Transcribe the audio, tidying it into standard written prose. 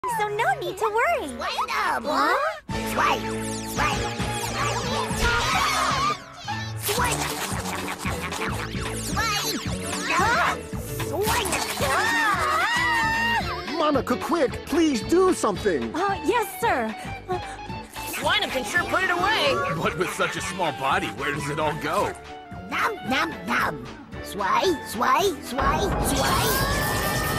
So no need to worry. What? Swipe! Swipe! Swipe! Monica, quick! Please do something! Yes, sir. Swine can sure put it away. But with such a small body, where does it all go? Nom nom nom! Swipe! Swipe! Swipe! Swipe!